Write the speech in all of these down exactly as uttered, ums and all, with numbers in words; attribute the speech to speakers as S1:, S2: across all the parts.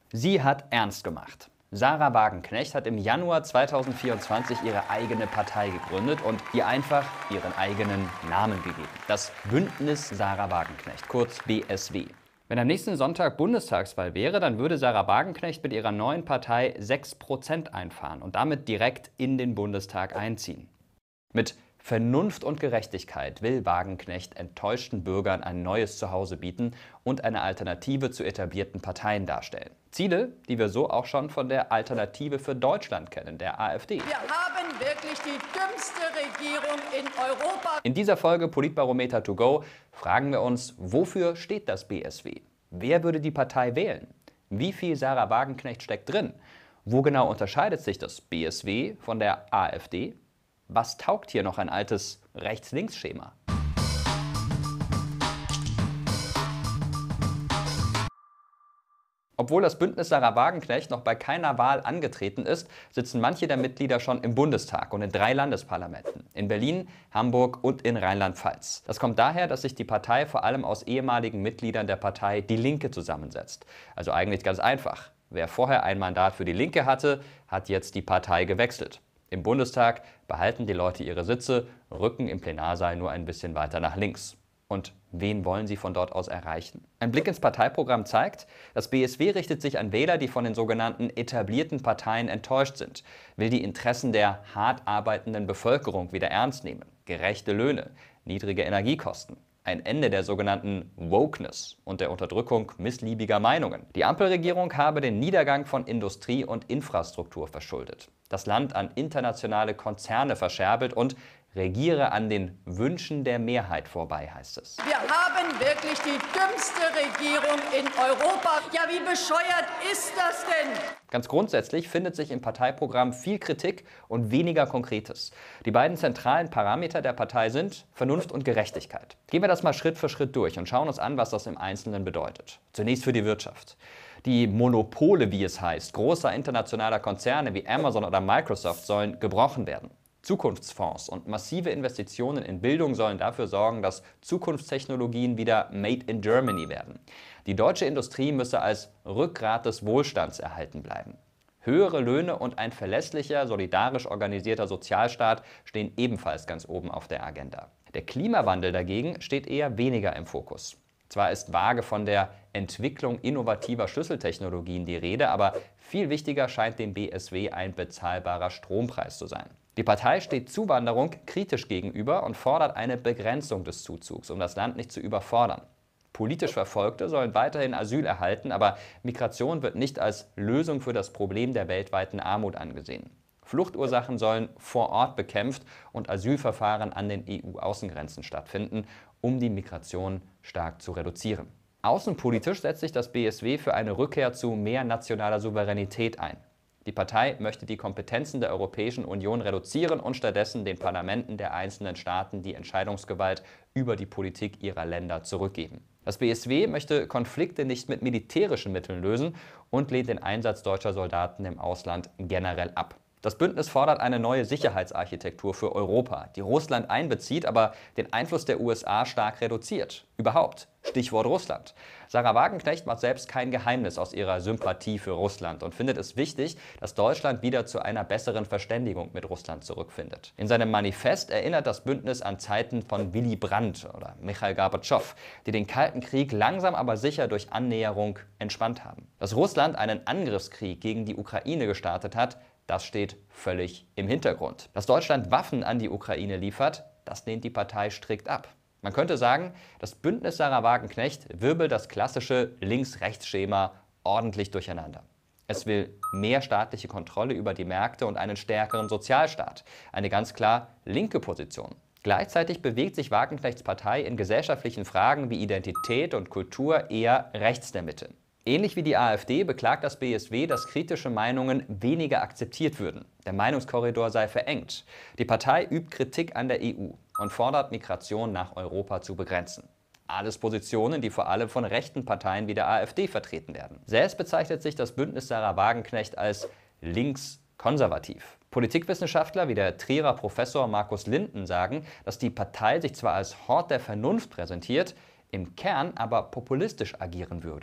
S1: Sie hat ernst gemacht. Sarah Wagenknecht hat im Januar zweitausendvierundzwanzig ihre eigene Partei gegründet und ihr einfach ihren eigenen Namen gegeben. Das Bündnis Sarah Wagenknecht, kurz B S W. Wenn am nächsten Sonntag Bundestagswahl wäre, dann würde Sarah Wagenknecht mit ihrer neuen Partei sechs Prozent einfahren und damit direkt in den Bundestag einziehen. Mit Vernunft und Gerechtigkeit will Wagenknecht enttäuschten Bürgern ein neues Zuhause bieten und eine Alternative zu etablierten Parteien darstellen. Ziele, die wir so auch schon von der Alternative für Deutschland kennen, der AfD.
S2: Wir haben wirklich die dümmste Regierung in Europa.
S1: In dieser Folge Politbarometer to go fragen wir uns, wofür steht das B S W? Wer würde die Partei wählen? Wie viel Sarah Wagenknecht steckt drin? Wo genau unterscheidet sich das B S W von der AfD? Was taugt hier noch ein altes Rechts-Links-Schema? Obwohl das Bündnis Sarah Wagenknecht noch bei keiner Wahl angetreten ist, sitzen manche der Mitglieder schon im Bundestag und in drei Landesparlamenten, in Berlin, Hamburg und in Rheinland-Pfalz. Das kommt daher, dass sich die Partei vor allem aus ehemaligen Mitgliedern der Partei Die Linke zusammensetzt. Also eigentlich ganz einfach. Wer vorher ein Mandat für Die Linke hatte, hat jetzt die Partei gewechselt. Im Bundestag behalten die Leute ihre Sitze, rücken im Plenarsaal nur ein bisschen weiter nach links. Und wen wollen sie von dort aus erreichen? Ein Blick ins Parteiprogramm zeigt, das B S W richtet sich an Wähler, die von den sogenannten etablierten Parteien enttäuscht sind, will die Interessen der hart arbeitenden Bevölkerung wieder ernst nehmen, gerechte Löhne, niedrige Energiekosten, ein Ende der sogenannten Wokeness und der Unterdrückung missliebiger Meinungen. Die Ampelregierung habe den Niedergang von Industrie und Infrastruktur verschuldet, das Land an internationale Konzerne verscherbelt und regiere an den Wünschen der Mehrheit vorbei, heißt es.
S2: Wir haben wirklich die dümmste Regierung in Europa. Ja, wie bescheuert ist das denn?
S1: Ganz grundsätzlich findet sich im Parteiprogramm viel Kritik und weniger Konkretes. Die beiden zentralen Parameter der Partei sind Vernunft und Gerechtigkeit. Gehen wir das mal Schritt für Schritt durch und schauen uns an, was das im Einzelnen bedeutet. Zunächst für die Wirtschaft. Die Monopole, wie es heißt, großer internationaler Konzerne wie Amazon oder Microsoft sollen gebrochen werden. Zukunftsfonds und massive Investitionen in Bildung sollen dafür sorgen, dass Zukunftstechnologien wieder Made in Germany werden. Die deutsche Industrie müsse als Rückgrat des Wohlstands erhalten bleiben. Höhere Löhne und ein verlässlicher, solidarisch organisierter Sozialstaat stehen ebenfalls ganz oben auf der Agenda. Der Klimawandel dagegen steht eher weniger im Fokus. Zwar ist vage von der Entwicklung innovativer Schlüsseltechnologien die Rede, aber viel wichtiger scheint dem B S W ein bezahlbarer Strompreis zu sein. Die Partei steht Zuwanderung kritisch gegenüber und fordert eine Begrenzung des Zuzugs, um das Land nicht zu überfordern. Politisch Verfolgte sollen weiterhin Asyl erhalten, aber Migration wird nicht als Lösung für das Problem der weltweiten Armut angesehen. Fluchtursachen sollen vor Ort bekämpft und Asylverfahren an den E U-Außengrenzen stattfinden, um die Migration stark zu reduzieren. Außenpolitisch setzt sich das B S W für eine Rückkehr zu mehr nationaler Souveränität ein. Die Partei möchte die Kompetenzen der Europäischen Union reduzieren und stattdessen den Parlamenten der einzelnen Staaten die Entscheidungsgewalt über die Politik ihrer Länder zurückgeben. Das B S W möchte Konflikte nicht mit militärischen Mitteln lösen und lehnt den Einsatz deutscher Soldaten im Ausland generell ab. Das Bündnis fordert eine neue Sicherheitsarchitektur für Europa, die Russland einbezieht, aber den Einfluss der U S A stark reduziert. Überhaupt, Stichwort Russland. Sarah Wagenknecht macht selbst kein Geheimnis aus ihrer Sympathie für Russland und findet es wichtig, dass Deutschland wieder zu einer besseren Verständigung mit Russland zurückfindet. In seinem Manifest erinnert das Bündnis an Zeiten von Willy Brandt oder Michail Gorbatschow, die den Kalten Krieg langsam aber sicher durch Annäherung entspannt haben. Dass Russland einen Angriffskrieg gegen die Ukraine gestartet hat, das steht völlig im Hintergrund. Dass Deutschland Waffen an die Ukraine liefert, das lehnt die Partei strikt ab. Man könnte sagen, das Bündnis Sarah Wagenknecht wirbelt das klassische Links-Rechts-Schema ordentlich durcheinander. Es will mehr staatliche Kontrolle über die Märkte und einen stärkeren Sozialstaat. Eine ganz klar linke Position. Gleichzeitig bewegt sich Wagenknechts Partei in gesellschaftlichen Fragen wie Identität und Kultur eher rechts der Mitte. Ähnlich wie die AfD beklagt das B S W, dass kritische Meinungen weniger akzeptiert würden. Der Meinungskorridor sei verengt. Die Partei übt Kritik an der E U und fordert, Migration nach Europa zu begrenzen. Alles Positionen, die vor allem von rechten Parteien wie der AfD vertreten werden. Selbst bezeichnet sich das Bündnis Sarah Wagenknecht als links-konservativ. Politikwissenschaftler wie der Trierer Professor Markus Linden sagen, dass die Partei sich zwar als Hort der Vernunft präsentiert, im Kern aber populistisch agieren würde.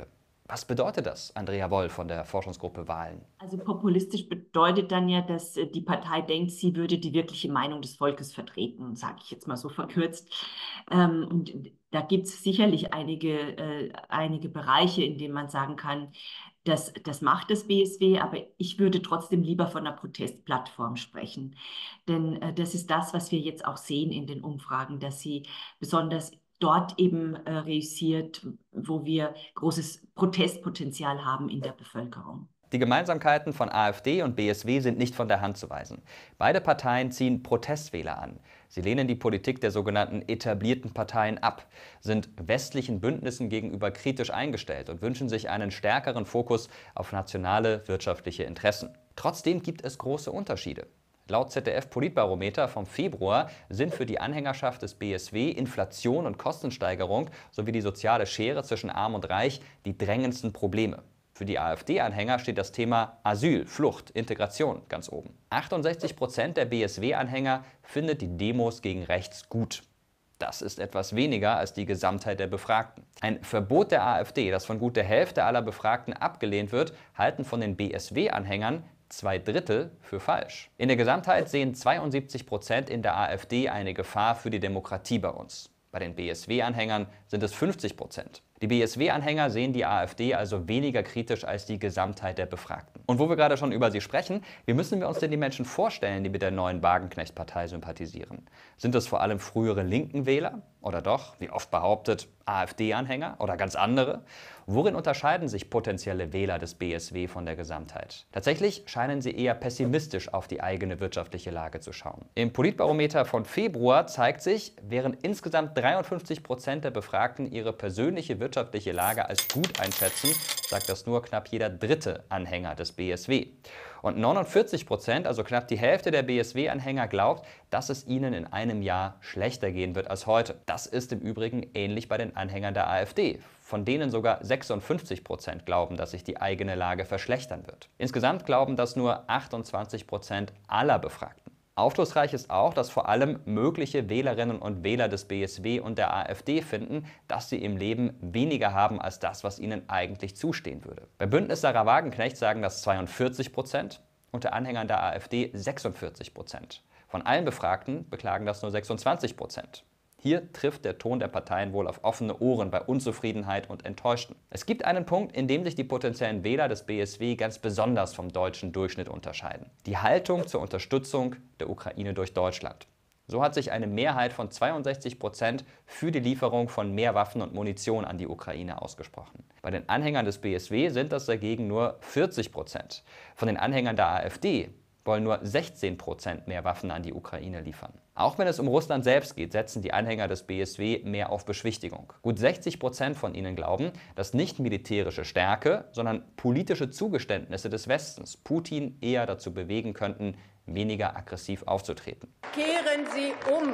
S1: Was bedeutet das, Andrea Woll von der Forschungsgruppe Wahlen?
S3: Also populistisch bedeutet dann ja, dass die Partei denkt, sie würde die wirkliche Meinung des Volkes vertreten, sage ich jetzt mal so verkürzt. Ähm, und da gibt es sicherlich einige, äh, einige Bereiche, in denen man sagen kann, das, das macht das B S W, aber ich würde trotzdem lieber von einer Protestplattform sprechen. Denn äh, das ist das, was wir jetzt auch sehen in den Umfragen, dass sie besonders dort eben äh, reüssiert, wo wir großes Protestpotenzial haben in der Bevölkerung.
S1: Die Gemeinsamkeiten von AfD und B S W sind nicht von der Hand zu weisen. Beide Parteien ziehen Protestwähler an. Sie lehnen die Politik der sogenannten etablierten Parteien ab, sind westlichen Bündnissen gegenüber kritisch eingestellt und wünschen sich einen stärkeren Fokus auf nationale wirtschaftliche Interessen. Trotzdem gibt es große Unterschiede. Laut Z D F-Politbarometer vom Februar sind für die Anhängerschaft des B S W Inflation und Kostensteigerung sowie die soziale Schere zwischen Arm und Reich die drängendsten Probleme. Für die AfD-Anhänger steht das Thema Asyl, Flucht, Integration ganz oben. achtundsechzig Prozent der B S W-Anhänger findet die Demos gegen rechts gut. Das ist etwas weniger als die Gesamtheit der Befragten. Ein Verbot der AfD, das von gut der Hälfte aller Befragten abgelehnt wird, halten von den B S W-Anhängern zwei Drittel für falsch. In der Gesamtheit sehen zweiundsiebzig Prozent in der AfD eine Gefahr für die Demokratie bei uns. Bei den B S W-Anhängern sind es fünfzig Prozent. Die B S W-Anhänger sehen die AfD also weniger kritisch als die Gesamtheit der Befragten. Und wo wir gerade schon über sie sprechen, wie müssen wir uns denn die Menschen vorstellen, die mit der neuen Wagenknecht-Partei sympathisieren? Sind es vor allem frühere linken Wähler? Oder doch, wie oft behauptet, AfD-Anhänger oder ganz andere? Worin unterscheiden sich potenzielle Wähler des B S W von der Gesamtheit? Tatsächlich scheinen sie eher pessimistisch auf die eigene wirtschaftliche Lage zu schauen. Im Politbarometer von Februar zeigt sich, während insgesamt dreiundfünfzig Prozent der Befragten ihre persönliche wirtschaftliche Lage als gut einschätzen, sagt das nur knapp jeder dritte Anhänger des B S W. Und neunundvierzig Prozent, also knapp die Hälfte der B S W-Anhänger, glaubt, dass es ihnen in einem Jahr schlechter gehen wird als heute. Das ist im Übrigen ähnlich bei den Anhängern der AfD, von denen sogar sechsundfünfzig Prozent glauben, dass sich die eigene Lage verschlechtern wird. Insgesamt glauben das nur achtundzwanzig Prozent aller Befragten. Aufschlussreich ist auch, dass vor allem mögliche Wählerinnen und Wähler des B S W und der AfD finden, dass sie im Leben weniger haben als das, was ihnen eigentlich zustehen würde. Bei Bündnis Sarah Wagenknecht sagen das zweiundvierzig Prozent, unter Anhängern der AfD sechsundvierzig Prozent. Von allen Befragten beklagen das nur sechsundzwanzig Prozent. Hier trifft der Ton der Parteien wohl auf offene Ohren bei Unzufriedenheit und Enttäuschten. Es gibt einen Punkt, in dem sich die potenziellen Wähler des B S W ganz besonders vom deutschen Durchschnitt unterscheiden: die Haltung zur Unterstützung der Ukraine durch Deutschland. So hat sich eine Mehrheit von zweiundsechzig Prozent für die Lieferung von mehr Waffen und Munition an die Ukraine ausgesprochen. Bei den Anhängern des B S W sind das dagegen nur vierzig Prozent. Von den Anhängern der AfD wollen nur sechzehn Prozent mehr Waffen an die Ukraine liefern. Auch wenn es um Russland selbst geht, setzen die Anhänger des B S W mehr auf Beschwichtigung. Gut sechzig Prozent von ihnen glauben, dass nicht militärische Stärke, sondern politische Zugeständnisse des Westens Putin eher dazu bewegen könnten, weniger aggressiv aufzutreten.
S2: Kehren Sie um.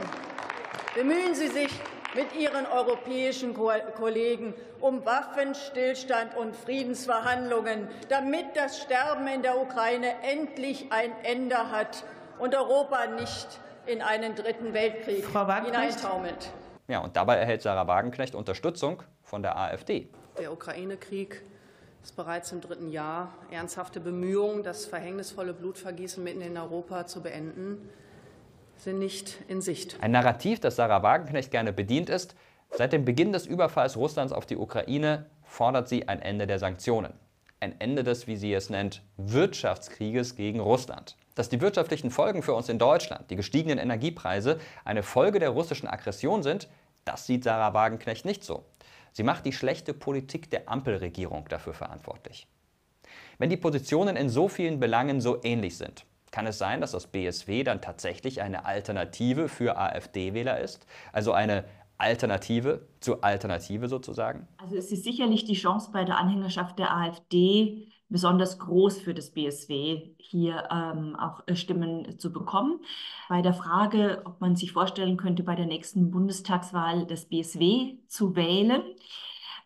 S2: Bemühen Sie sich mit Ihren europäischen Ko Kollegen um Waffenstillstand und Friedensverhandlungen, damit das Sterben in der Ukraine endlich ein Ende hat und Europa nicht in einen dritten Weltkrieg hineintaumelt.
S1: Ja, und dabei erhält Sarah Wagenknecht Unterstützung von der AfD.
S4: Der Ukraine-Krieg ist bereits im dritten Jahr. Ernsthafte Bemühungen, das verhängnisvolle Blutvergießen mitten in Europa zu beenden, sind nicht in Sicht.
S1: Ein Narrativ, das Sarah Wagenknecht gerne bedient, ist: Seit dem Beginn des Überfalls Russlands auf die Ukraine fordert sie ein Ende der Sanktionen. Ein Ende des, wie sie es nennt, Wirtschaftskrieges gegen Russland. Dass die wirtschaftlichen Folgen für uns in Deutschland, die gestiegenen Energiepreise, eine Folge der russischen Aggression sind, das sieht Sarah Wagenknecht nicht so. Sie macht die schlechte Politik der Ampelregierung dafür verantwortlich. Wenn die Positionen in so vielen Belangen so ähnlich sind, kann es sein, dass das B S W dann tatsächlich eine Alternative für AfD-Wähler ist? Also eine Alternative zur Alternative sozusagen?
S3: Also es ist sicherlich die Chance bei der Anhängerschaft der AfD besonders groß für das B S W, hier ähm, auch Stimmen zu bekommen. Bei der Frage, ob man sich vorstellen könnte, bei der nächsten Bundestagswahl das B S W zu wählen,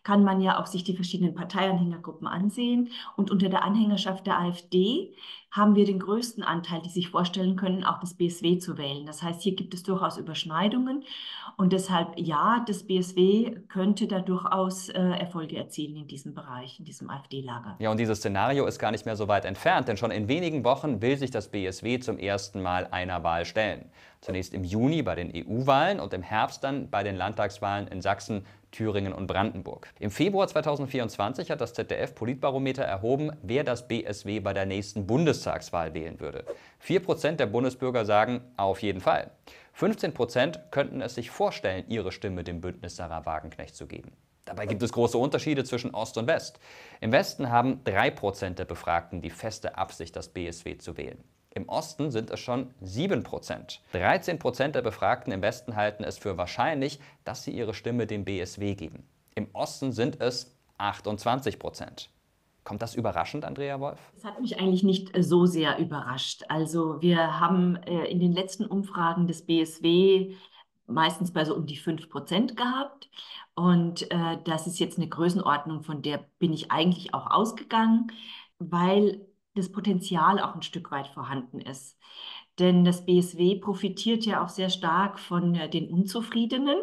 S3: kann man ja auch sich die verschiedenen Parteianhängergruppen ansehen. Und unter der Anhängerschaft der AfD haben wir den größten Anteil, die sich vorstellen können, auch das B S W zu wählen. Das heißt, hier gibt es durchaus Überschneidungen. Und deshalb, ja, das B S W könnte da durchaus äh, Erfolge erzielen in diesem Bereich, in diesem AfD-Lager.
S1: Ja, und dieses Szenario ist gar nicht mehr so weit entfernt, denn schon in wenigen Wochen will sich das B S W zum ersten Mal einer Wahl stellen. Zunächst im Juni bei den E U-Wahlen und im Herbst dann bei den Landtagswahlen in Sachsen, Thüringen und Brandenburg. Im Februar zweitausendvierundzwanzig hat das Z D F-Politbarometer erhoben, wer das B S W bei der nächsten Bundestagswahl wählen würde. vier Prozent der Bundesbürger sagen auf jeden Fall. fünfzehn Prozent könnten es sich vorstellen, ihre Stimme dem Bündnis Sarah Wagenknecht zu geben. Dabei gibt es große Unterschiede zwischen Ost und West. Im Westen haben drei Prozent der Befragten die feste Absicht, das B S W zu wählen. Im Osten sind es schon sieben Prozent. dreizehn Prozent der Befragten im Westen halten es für wahrscheinlich, dass sie ihre Stimme dem B S W geben. Im Osten sind es achtundzwanzig Prozent. Kommt das überraschend, Andrea Wolf?
S3: Das hat mich eigentlich nicht so sehr überrascht. Also wir haben äh, in den letzten Umfragen des B S W meistens bei so um die fünf Prozent gehabt. Und äh, das ist jetzt eine Größenordnung, von der bin ich eigentlich auch ausgegangen, weil das Potenzial auch ein Stück weit vorhanden ist. Denn das B S W profitiert ja auch sehr stark von äh, den Unzufriedenen.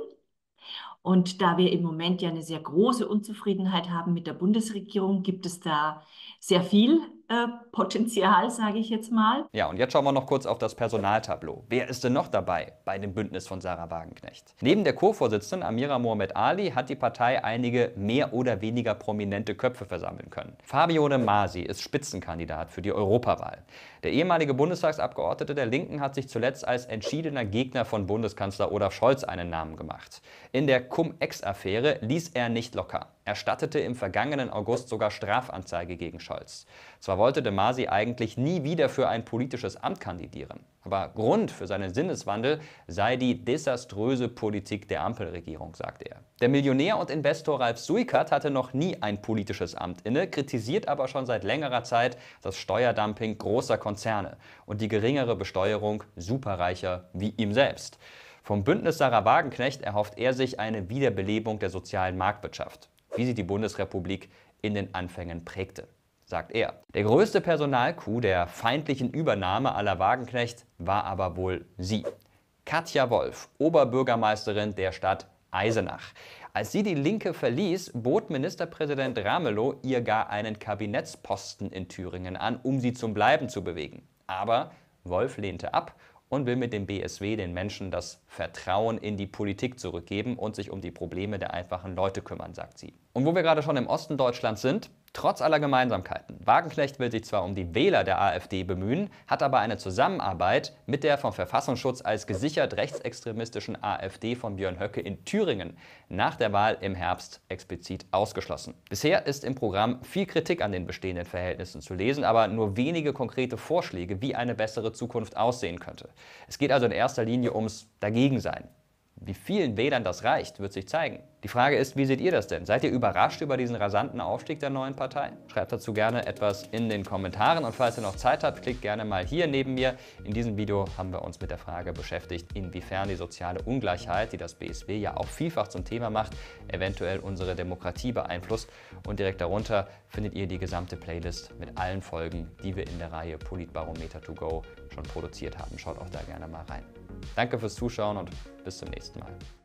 S3: Und da wir im Moment ja eine sehr große Unzufriedenheit haben mit der Bundesregierung, gibt es da sehr viel äh, Potenzial, sage ich jetzt mal.
S1: Ja, und jetzt schauen wir noch kurz auf das Personaltableau. Wer ist denn noch dabei bei dem Bündnis von Sarah Wagenknecht? Neben der Co-Vorsitzenden Amira Mohamed Ali hat die Partei einige mehr oder weniger prominente Köpfe versammeln können. Fabio De Masi ist Spitzenkandidat für die Europawahl. Der ehemalige Bundestagsabgeordnete der Linken hat sich zuletzt als entschiedener Gegner von Bundeskanzler Olaf Scholz einen Namen gemacht. In der Cum-Ex-Affäre ließ er nicht locker. Er stattete im vergangenen August sogar Strafanzeige gegen Scholz. Zwar wollte De Masi eigentlich nie wieder für ein politisches Amt kandidieren, aber Grund für seinen Sinneswandel sei die desaströse Politik der Ampelregierung, sagt er. Der Millionär und Investor Ralf Suikert hatte noch nie ein politisches Amt inne, kritisiert aber schon seit längerer Zeit das Steuerdumping großer Konzerne und die geringere Besteuerung Superreicher wie ihm selbst. Vom Bündnis Sarah Wagenknecht erhofft er sich eine Wiederbelebung der sozialen Marktwirtschaft, wie sie die Bundesrepublik in den Anfängen prägte, sagt er. Der größte Personalcoup der feindlichen Übernahme aller Wagenknecht war aber wohl sie. Katja Wolf, Oberbürgermeisterin der Stadt Eisenach. Als sie die Linke verließ, bot Ministerpräsident Ramelow ihr gar einen Kabinettsposten in Thüringen an, um sie zum Bleiben zu bewegen. Aber Wolf lehnte ab und will mit dem B S W den Menschen das Vertrauen in die Politik zurückgeben und sich um die Probleme der einfachen Leute kümmern, sagt sie. Und wo wir gerade schon im Osten Deutschlands sind, trotz aller Gemeinsamkeiten. Wagenknecht will sich zwar um die Wähler der AfD bemühen, hat aber eine Zusammenarbeit mit der vom Verfassungsschutz als gesichert rechtsextremistischen AfD von Björn Höcke in Thüringen nach der Wahl im Herbst explizit ausgeschlossen. Bisher ist im Programm viel Kritik an den bestehenden Verhältnissen zu lesen, aber nur wenige konkrete Vorschläge, wie eine bessere Zukunft aussehen könnte. Es geht also in erster Linie ums Dagegensein. Wie vielen Wählern das reicht, wird sich zeigen. Die Frage ist, wie seht ihr das denn? Seid ihr überrascht über diesen rasanten Aufstieg der neuen Partei? Schreibt dazu gerne etwas in den Kommentaren und falls ihr noch Zeit habt, klickt gerne mal hier neben mir. In diesem Video haben wir uns mit der Frage beschäftigt, inwiefern die soziale Ungleichheit, die das B S W ja auch vielfach zum Thema macht, eventuell unsere Demokratie beeinflusst. Und direkt darunter findet ihr die gesamte Playlist mit allen Folgen, die wir in der Reihe Politbarometer to go schon produziert haben. Schaut auch da gerne mal rein. Danke fürs Zuschauen und bis zum nächsten Mal.